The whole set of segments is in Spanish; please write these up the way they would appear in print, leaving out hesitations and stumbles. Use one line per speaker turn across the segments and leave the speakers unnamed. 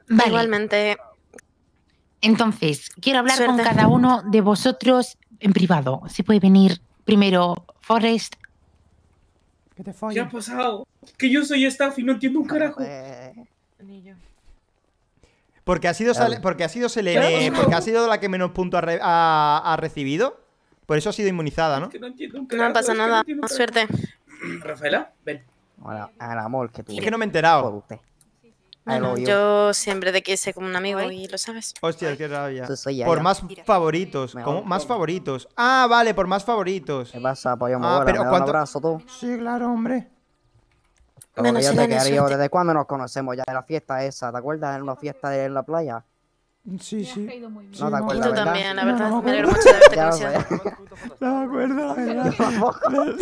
Vale.
Igualmente.
Entonces, quiero hablar
Suerte.
con cada uno de vosotros en privado. Si puede venir primero Forrest.
Que te
¿Qué
follen.
ha pasado? Que yo soy staff y no entiendo un carajo.
Porque ha sido Selene, porque ha sido la que menos puntos ha recibido. Por eso ha sido inmunizada, ¿no?
Que no entiendo un carajo.
No pasa
es que
nada.
entiendo un
Suerte.
carajo. Rafaela, ven.
Bueno, el amor que tú.
Es que no me he enterado.
Por usted.
Bueno, yo siempre te quise como un amigo y lo sabes.
Hostia, qué rabia.
Tú soy
Por
ella.
más favoritos. ¿Cómo? Más favoritos. Ah, vale, por más favoritos.
¿Qué pasa, pollo?
Ah, pero
¿Me da un
¿cuánto?
abrazo tú?
Sí, claro, hombre.
Como
Bueno,
que yo te
Selene,
quería
suerte.
desde cuando nos conocemos ya de la fiesta esa. ¿Te acuerdas de una fiesta en la playa?
Sí, sí.
No te
Y
acuerdas,
tú
¿verdad?
también, la
No,
verdad.
no,
Me alegro
no.
mucho de haberte
Ya lo
conocido.
sé.
No me acuerdo, la verdad.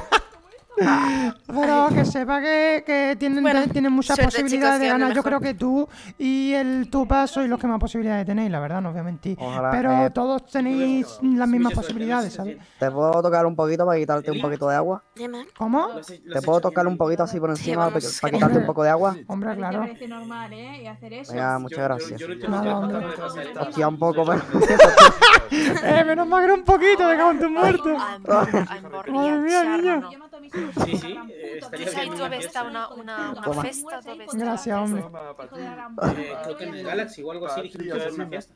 Pero que sepa que tienen,
Bueno,
tienen muchas
suerte,
posibilidades
chicos,
de
que
ganar.
anden
Yo creo
mejor.
que tú y el Tupa sois los que más posibilidades tenéis, la verdad, no os voy a mentir.
Ojalá,
Pero todos tenéis las mismas
Mucha suerte,
posibilidades,
sí,
¿sabes?
sí,
¿Te puedo tocar un poquito para quitarte un poquito de agua?
Dime.
¿Cómo?
¿Te puedo tocar un poquito así por encima para
vamos.
quitarte un poco de agua?
Hombre, claro.
parece normal, ¿eh? Y hacer eso.
Venga, muchas gracias.
Yo no entiendo
Nada,
un
hombre.
carajo de lo que pasa.
Hostia, un poco, pero...
Menos mal que era un poquito, de cago en tu muerto. Madre mía, niño.
Yo mato a mis hijos,
Sí,
hijo
sí,
de la gran puta,
estaría
que
bien
soy
una
tu
fiesta.
una
Toma.
festa,
Gracias, hombre.
hijo de la gran
Creo que en el Galaxy o algo así dijimos que era una fiesta.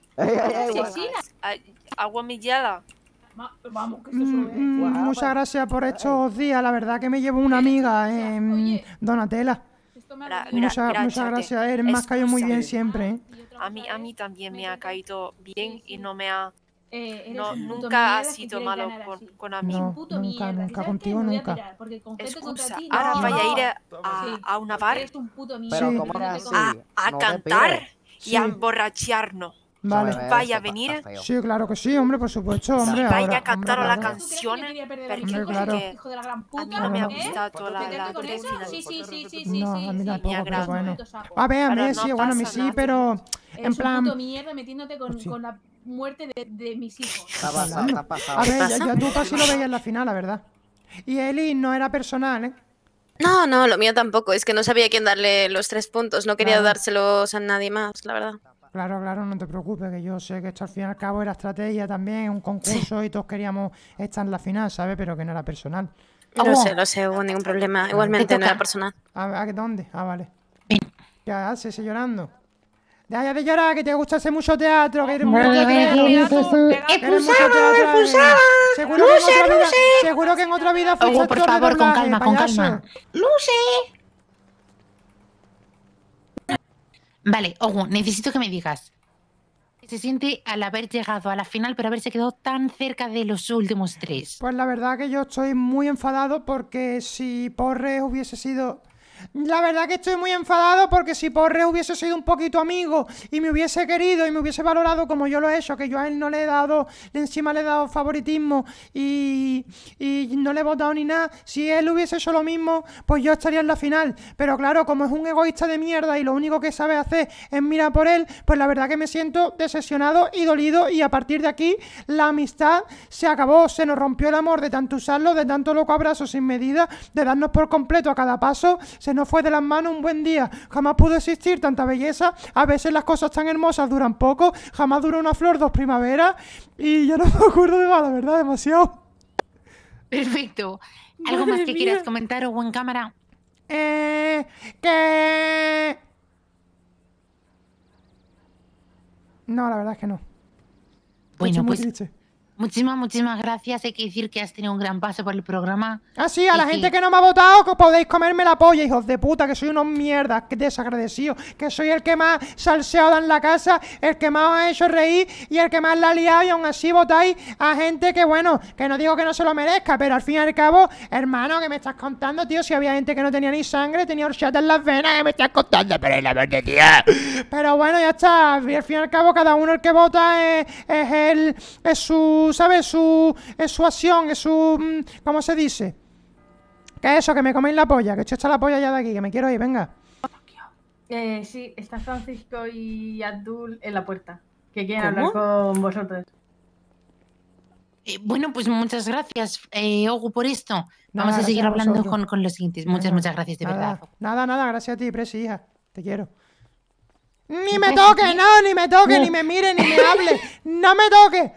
Agua millada.
Vamos, que eso solo es.
Muchas gracias por estos días. La verdad que me llevo una amiga, Donatella.
Esto me
Gra-
ha
Muchas gracias. Eres me has caído muy bien siempre, ¿eh?
A mí también me ha caído bien y no me ha...
eres
No,
un puto
nunca ha
mierda que
sido
quieres
malo
ganar así.
con amigos.
No,
Puto
nunca,
mierda.
nunca,
¿Sabes
contigo
qué? Me voy a
nunca.
pirar, porque con gente contra
Excusa,
ti,
ahora
no.
vaya a ir
Sí.
a una bar
Eres un puto mierda.
Pero
Sí.
¿cómo eres así?
a
No te
cantar
pires.
y
Sí.
a emborracharnos.
Vale.
Eso
Vaya a
está
venir.
feo.
Sí, claro que sí, hombre, por supuesto, hombre.
Vaya
ahora,
a cantar
hombre,
la
claro.
canción.
¿Tú crees que yo quería perder a mis
Porque-
hijos,
claro.
hijo de la gran
A
puta?
mí no me ha
¿Eh?
gustado la
¿Meterte con
tres
eso?
finales.
Sí.
No, a mí
me
tampoco, pero
agrada.
bueno.
Saco.
A ver,
Pero
sí,
no
bueno, a mí
pasa
sí,
nada.
pero
Eres
en plan...
un puto mierda metiéndote
Hostia.
con la muerte de mis hijos.
Te ha pasado, te ha pasado.
A ver,
pasa?
yo tú casi lo veía en la final, la verdad. Y Eli no era personal, ¿eh?
No, lo mío tampoco. Es que no sabía a quién darle los 3 puntos. No quería
Claro.
dárselos a nadie más, la verdad.
Claro, no te preocupes, que yo sé que esto al fin y al cabo era estrategia también, un concurso y todos queríamos estar en la final, ¿sabes? Pero que no era personal.
Lo sé, hubo ningún problema. Igualmente no era personal.
¿A dónde? Ah, vale. ¿Qué haces llorando? Deja ya de llorar, que te gusta hacer mucho teatro, que eres muy Seguro que en otra vida fuiste
Hugo, por
actor de
favor, con
doblaje,
calma, con
payaso.
calma. Vale, Ogu, necesito que me digas. ¿Qué se siente al haber llegado a la final, pero haberse quedado tan cerca de los últimos 3?
Pues la verdad que yo estoy muy enfadado porque si Porres hubiese sido... La verdad que estoy muy enfadado porque si Porres hubiese sido un poquito amigo y me hubiese querido y me hubiese valorado como yo lo he hecho, que yo a él no le he dado, encima le he dado favoritismo y no le he votado ni nada, si él hubiese hecho lo mismo, pues yo estaría en la final. Pero claro, como es un egoísta de mierda y lo único que sabe hacer es mirar por él, pues la verdad que me siento decepcionado y dolido y a partir de aquí la amistad se acabó, se nos rompió el amor de tanto usarlo, de tanto loco abrazo sin medida, de darnos por completo a cada paso, se nos fue de las manos un buen día. Jamás pudo existir tanta belleza. A veces las cosas tan hermosas duran poco. Jamás dura una flor 2 primaveras. Y yo no me acuerdo de más, la verdad, demasiado.
Perfecto. ¿Algo más que quieras comentar, Ogu, en cámara?
Que... No, la verdad es que no.
Bueno,
Estoy muy
pues
triste.
muchísimas gracias. Hay que decir que has tenido un gran paso por el programa.
Ah, sí, a
Y
la
que-
gente que no me ha votado, que podéis comerme la polla, hijos de puta, que soy unos mierdas, que desagradecidos, que soy el que más salseado en la casa, el que más os ha hecho reír y el que más la ha liado, y aún así votáis a gente que, bueno, que no digo que no se lo merezca, pero al fin y al cabo, hermano, que me estás contando, tío, si había gente que no tenía ni sangre, tenía horchata en las venas, que me estás contando, pero es la verdad, tío. Pero bueno, ya está, al fin y al cabo, cada uno el que vota es su, ¿sabes? Es su acción, es su... ¿cómo se dice? ¿Qué es eso? Que me coméis la polla, que estoy hasta la polla ya de aquí, que me quiero ir, venga.
Sí, está Francisco y Abdul en la puerta, que quieren
¿Cómo?
hablar con vosotros.
Bueno, pues muchas gracias, Ogu, por esto.
Nada,
Vamos a seguir
gracias a
hablando
vosotros.
con los siguientes.
Venga,
Muchas gracias, de
nada,
verdad.
Nada, gracias a ti, Presi, hija. Te quiero. Ni me toque, no, ni me toque, ni me mire, ni me hable. ¡No me toque!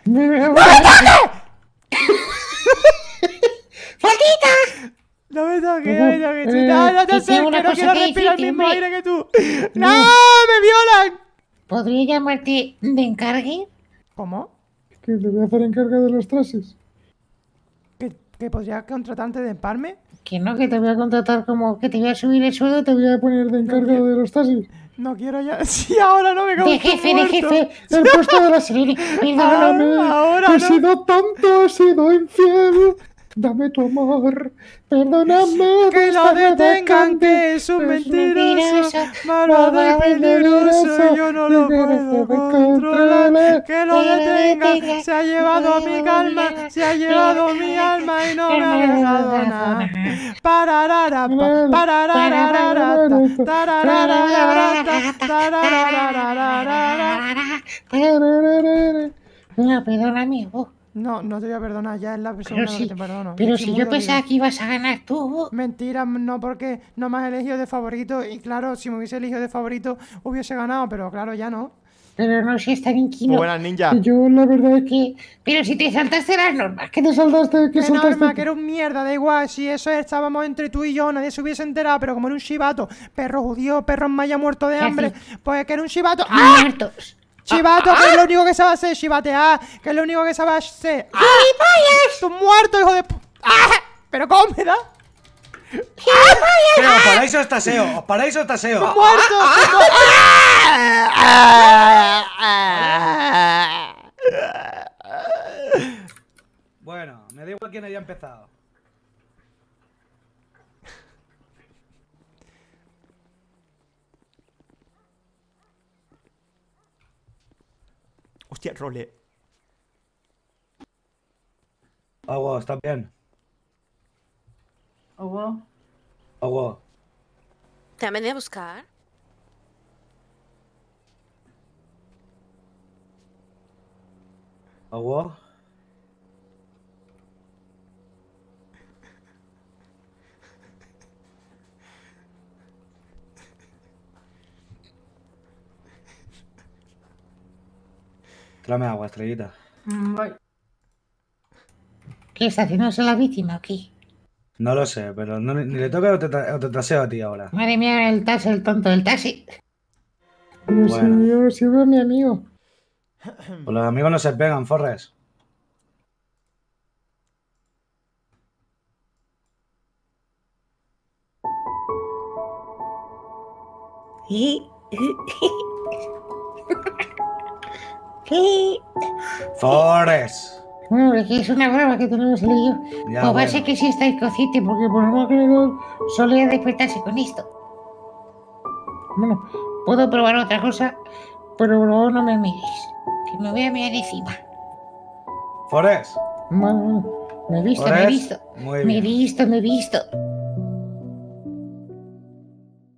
¡Flaquita!
No me toques, no me toques. No te acerques, no quiero respirar el mismo aire que tú. ¡No! ¡Me violan!
¿Podría llamarte de encargue?
¿Cómo?
Que te voy a hacer encargo de los trases.
¿Que podría contratarte de emparme?
Que no, que te voy a contratar como que te voy a subir el sueldo.
Te voy a poner de encargado de los taxis.
No quiero ya. Sí, ahora no me cago
De jefe,
El puesto de la Serena. Perdóname.
Ahora
He
no.
sido tonto, he sido infiel. Dame tu amor. Perdóname.
Que lo detengan, que es un mentiroso, malvado y peligroso. Yo no lo puedo controlar. Que lo detengan. Se ha llevado a mi calma, se ha llevado mi alma y no me ha dejado nada. Pararara, pararara,
No, perdóname.
No, no te voy a perdonar, ya es la persona que te perdono.
Pero
Estoy
si
muy
yo pensaba
dolido.
que ibas a ganar tú.
Mentira, no, porque no me has elegido de favorito. Y claro, si me hubiese elegido de favorito, hubiese ganado, pero claro, ya no.
Pero no seas tan inquino.
Muy buenas, ninja.
Yo la verdad es que...
Pero si te saltaste las normas.
¿Qué te saltaste? ¿Qué
Que no,
saltaste?
Norma, que era un mierda, da igual. Si eso estábamos entre tú y yo, nadie se hubiese enterado. Pero como era un chivato, perro judío, perro en maya muerto de hambre, pues que era un chivato. ¡Ah!
Muertos.
Chivato, que es lo único que sabe hacer, chivatear, que es lo único que sabe hacer. ¡Gilipollas! ¡Tú muerto, hijo de ¡Ah! ¿Pero cómo me da?
Pero os paráis o estaseo, os paráis o estaseo.
¡Muerto!
Bueno, me da igual quién haya empezado.
Hostia, role.
Agua, ¿estás bien?
Hugo.
Agua.
¿Te han venido a buscar?
Agua. Tráeme agua, estrellita.
Voy.
¿Qué está haciéndose la víctima o qué?
No lo sé, pero no, ni le toca o te taseo a ti ahora.
Madre mía, el taxi, el tonto del taxi.
Pero
Bueno.
si yo si veo a mi amigo.
Pues los amigos no se pegan, Forres.
¿Qué?
Forres.
Bueno, es que es una broma que tenemos él y yo.
Ya,
Pues va a
bueno.
ser que sí está inconsciente, porque por lo menos solía despertarse con esto. Bueno, puedo probar otra cosa, pero luego no me mires. Que me voy a mirar encima.
Forres.
Bueno,
Me he visto, me he
Forres.
visto.
Muy
Me he
bien.
visto, me he visto.